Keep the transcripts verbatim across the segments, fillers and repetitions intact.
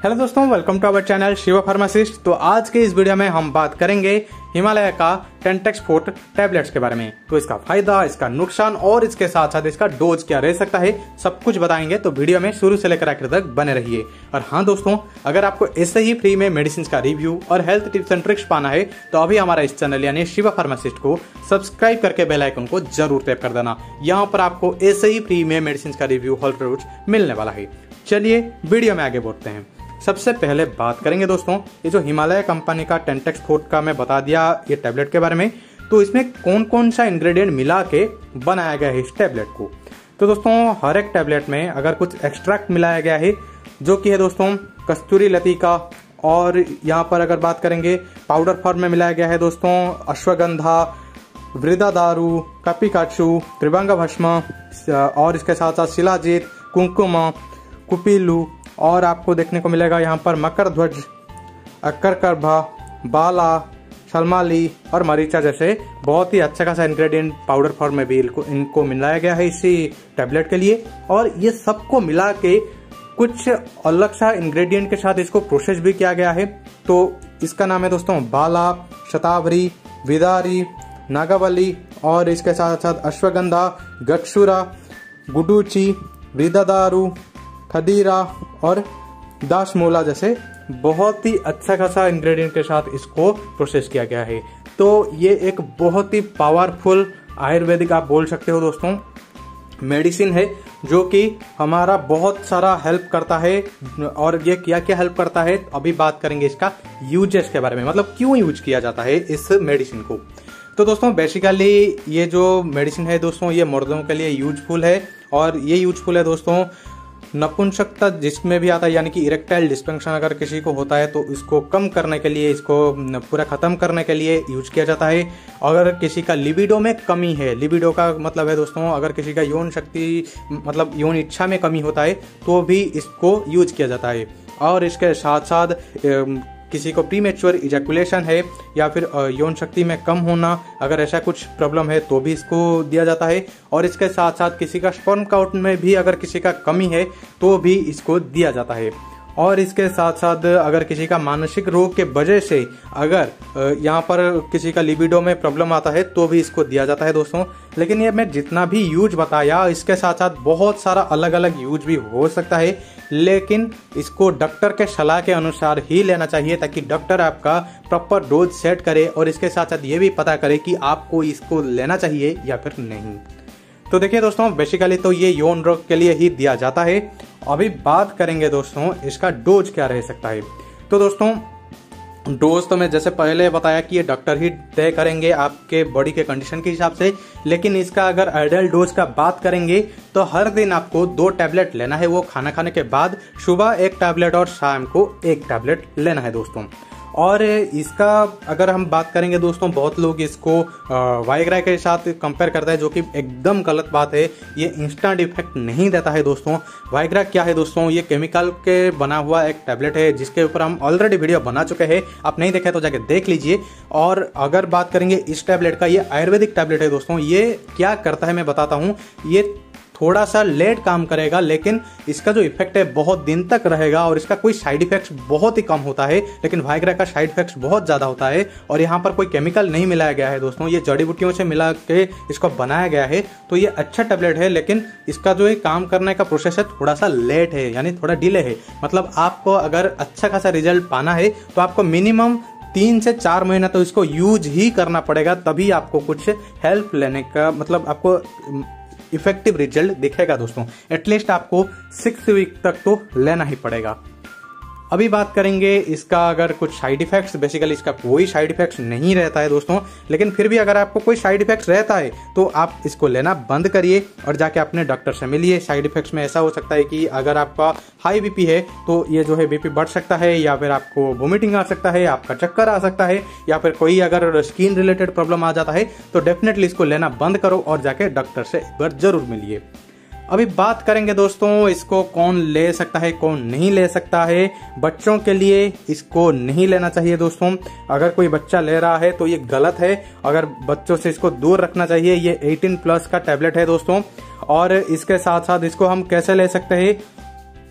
Hello दोस्तों, welcome to our channel Shiva pharmacist. तो आज के इस वीडियो में हम बात करेंगे हिमालय का टेंटेक्स फोर्ट टैबलेट्स के बारे में। तो इसका फायदा, इसका नुकसान और इसके साथ साथ इसका डोज क्या रह सकता है, सब कुछ बताएंगे। तो वीडियो में शुरू से लेकर आखिर तक बने रहिए। और हाँ दोस्तों, अगर आपको ऐसे ही फ्री में मेडिसिन का रिव्यू और हेल्थ टिप्स एंड ट्रिक्स पाना है तो अभी हमारा इस चैनल यानी शिवा फार्मासिस्ट को सब्सक्राइब करके बेल आइकन को जरूर टैप कर देना। यहाँ पर आपको ऐसे ही फ्री में मेडिसिन का रिव्यू हेल्थ टिप्स मिलने वाला है। चलिए वीडियो में आगे बढ़ते हैं। सबसे पहले बात करेंगे दोस्तों, ये जो हिमालय कंपनी का टेंटेक्स फोर्ट का मैं बता दिया ये टैबलेट के बारे में। तो इसमें कौन कौन सा इंग्रेडिएंट मिला के बनाया गया है इस टैबलेट को। तो दोस्तों, हर एक टैबलेट में अगर कुछ एक्सट्रैक्ट मिलाया गया है जो कि है दोस्तों कस्तूरी लती का, और यहाँ पर अगर बात करेंगे पाउडर फॉर्म में मिलाया गया है दोस्तों अश्वगंधा, वृदादारू, कपिकाचू, त्रिभंग भस्म, और इसके साथ साथ शिलाजीत, कुंकुम, कुपीलू, और आपको देखने को मिलेगा यहाँ पर मकर ध्वज, अक्करकरभा, बाला, शलमाली और मरीचा जैसे बहुत ही अच्छा खासा इंग्रेडिएंट पाउडर फॉर्म में भी इनको, इनको मिलाया गया है इसी टैबलेट के लिए। और ये सबको मिला के कुछ अलग सा इंग्रेडिएंट के साथ इसको प्रोसेस भी किया गया है। तो इसका नाम है दोस्तों बाला, शतावरी, विदारी, नागावली, और इसके साथ साथ अश्वगंधा, गक्षुरा, गुडूची, वृदादारू, खदीरा और दाशमोला जैसे बहुत ही अच्छा खासा इंग्रेडिएंट के साथ इसको प्रोसेस किया गया है। तो ये एक बहुत ही पावरफुल आयुर्वेदिक आप बोल सकते हो दोस्तों मेडिसिन है, जो कि हमारा बहुत सारा हेल्प करता है। और ये क्या क्या हेल्प करता है अभी बात करेंगे इसका यूजेस के बारे में, मतलब क्यों यूज किया जाता है इस मेडिसिन को। तो दोस्तों बेसिकली ये जो मेडिसिन है दोस्तों ये मर्दों के लिए यूजफुल है, और ये यूजफुल है दोस्तों नपुंसकता जिसमें भी आता है, यानी कि इरेक्टाइल डिस्फंक्शन अगर किसी को होता है तो इसको कम करने के लिए, इसको पूरा खत्म करने के लिए यूज किया जाता है। अगर किसी का लिबिडो में कमी है, लिबिडो का मतलब है दोस्तों अगर किसी का यौन शक्ति मतलब यौन इच्छा में कमी होता है तो भी इसको यूज किया जाता है। और इसके साथ साथ किसी को प्रीमेच्योर इजैकुलेशन है या फिर यौन शक्ति में कम होना, अगर ऐसा कुछ प्रॉब्लम है तो भी इसको दिया जाता है। और इसके साथ साथ किसी का स्पर्म काउंट में भी अगर किसी का कमी है तो भी इसको दिया जाता है। और इसके साथ साथ अगर किसी का मानसिक रोग के वजह से अगर यहाँ पर किसी का लिबिडो में प्रॉब्लम आता है तो भी इसको दिया जाता है दोस्तों। लेकिन ये मैं जितना भी यूज बताया इसके साथ साथ बहुत सारा अलग अलग यूज भी हो सकता है, लेकिन इसको डॉक्टर के सलाह के अनुसार ही लेना चाहिए ताकि डॉक्टर आपका प्रॉपर डोज सेट करे और इसके साथ साथ ये भी पता करे कि आपको इसको लेना चाहिए या फिर नहीं। तो देखिए दोस्तों बेसिकली तो ये यौन रोग के लिए ही दिया जाता है। अभी बात करेंगे दोस्तों इसका डोज क्या रह सकता है। तो दोस्तों डोज तो मैं जैसे पहले बताया कि ये डॉक्टर ही तय करेंगे आपके बॉडी के कंडीशन के हिसाब से, लेकिन इसका अगर आइडियल डोज का बात करेंगे तो हर दिन आपको दो टैबलेट लेना है, वो खाना खाने के बाद सुबह एक टैबलेट और शाम को एक टैबलेट लेना है दोस्तों। और इसका अगर हम बात करेंगे दोस्तों, बहुत लोग इसको वाइग्रा के साथ कंपेयर करते हैं, जो कि एकदम गलत बात है। ये इंस्टेंट इफेक्ट नहीं देता है दोस्तों। वाइग्रा क्या है दोस्तों, ये केमिकल के बना हुआ एक टैबलेट है जिसके ऊपर हम ऑलरेडी वीडियो बना चुके हैं, आप नहीं देखे तो जाके देख लीजिए। और अगर बात करेंगे इस टैबलेट का, ये आयुर्वेदिक टैबलेट है दोस्तों। ये क्या करता है मैं बताता हूँ। ये थोड़ा सा लेट काम करेगा लेकिन इसका जो इफेक्ट है बहुत दिन तक रहेगा, और इसका कोई साइड इफेक्ट्स बहुत ही कम होता है। लेकिन वाइग्रा का साइड इफेक्ट्स बहुत ज्यादा होता है, और यहाँ पर कोई केमिकल नहीं मिलाया गया है दोस्तों, ये जड़ी बूटियों से मिला के इसको बनाया गया है। तो ये अच्छा टैबलेट है, लेकिन इसका जो है काम करने का प्रोसेस है थोड़ा सा लेट है, यानी थोड़ा डिले है। मतलब आपको अगर अच्छा खासा रिजल्ट पाना है तो आपको मिनिमम तीन से चार महीना तो इसको यूज ही करना पड़ेगा, तभी आपको कुछ हेल्प लेने का मतलब आपको इफेक्टिव रिजल्ट दिखेगा दोस्तों। एटलीस्ट आपको सिक्स वीक तक तो लेना ही पड़ेगा। अभी बात करेंगे इसका अगर कुछ साइड इफेक्ट्स। बेसिकली इसका कोई साइड इफेक्ट्स नहीं रहता है दोस्तों, लेकिन फिर भी अगर आपको कोई साइड इफेक्ट्स रहता है तो आप इसको लेना बंद करिए और जाके अपने डॉक्टर से मिलिए। साइड इफेक्ट्स में ऐसा हो सकता है कि अगर आपका हाई बीपी है तो ये जो है बीपी बढ़ सकता है, या फिर आपको वोमिटिंग आ सकता है, आपका चक्कर आ सकता है, या फिर कोई अगर स्किन रिलेटेड प्रॉब्लम आ जाता है तो डेफिनेटली इसको लेना बंद करो और जाके डॉक्टर से एक बार जरूर मिलिए। अभी बात करेंगे दोस्तों इसको कौन ले सकता है कौन नहीं ले सकता है। बच्चों के लिए इसको नहीं लेना चाहिए दोस्तों। अगर कोई बच्चा ले रहा है तो ये गलत है, अगर बच्चों से इसको दूर रखना चाहिए। ये अठारह प्लस का टैबलेट है दोस्तों। और इसके साथ साथ इसको हम कैसे ले सकते हैं,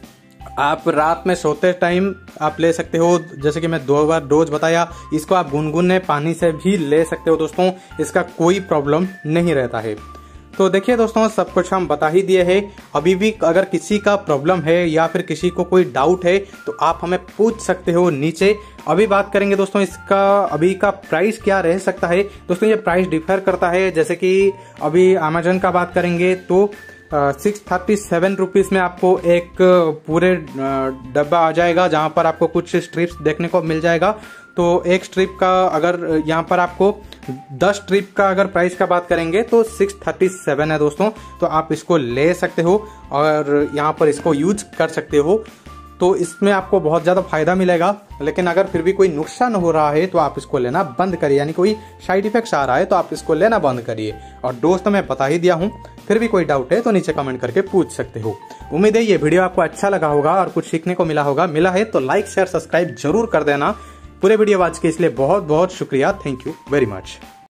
आप रात में सोते टाइम आप ले सकते हो, जैसे कि मैं दो बार डोज बताया, इसको आप गुनगुने पानी से भी ले सकते हो दोस्तों, इसका कोई प्रॉब्लम नहीं रहता है। तो देखिए दोस्तों, सब कुछ हम बता ही दिए हैं। अभी भी अगर किसी का प्रॉब्लम है या फिर किसी को कोई डाउट है तो आप हमें पूछ सकते हो नीचे। अभी बात करेंगे दोस्तों इसका अभी का प्राइस क्या रह सकता है। दोस्तों ये प्राइस डिफर करता है, जैसे कि अभी अमेजन का बात करेंगे तो सिक्स थर्टी सेवन रुपीज में आपको एक पूरे डब्बा आ जाएगा, जहां पर आपको कुछ स्ट्रिप्स देखने को मिल जाएगा। तो एक स्ट्रिप का अगर यहाँ पर आपको दस स्ट्रिप का अगर प्राइस का बात करेंगे तो सिक्स थर्टी सेवन है दोस्तों। तो आप इसको ले सकते हो और यहाँ पर इसको यूज कर सकते हो। तो इसमें आपको बहुत ज़्यादा फायदा मिलेगा, लेकिन अगर फिर भी कोई नुकसान हो रहा है तो आप इसको लेना बंद करिए, यानी कोई साइड इफेक्ट्स आ रहा है तो आप इसको लेना बंद करिए। और डोज तो मैं बता ही दिया हूँ, फिर भी कोई डाउट है तो नीचे कमेंट करके पूछ सकते हो। उम्मीद है ये वीडियो आपको अच्छा लगा होगा और कुछ सीखने को मिला होगा। मिला है तो लाइक शेयर सब्सक्राइब जरूर कर देना। पूरे वीडियो वॉच के इसलिए बहुत बहुत शुक्रिया। Thank you very much.